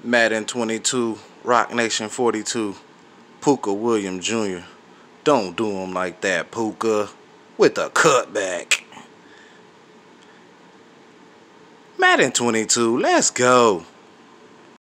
Madden 22, Rock Nation 42, Pooka William Jr. Don't do him like that, Pooka. With a cutback. Madden 22, let's go.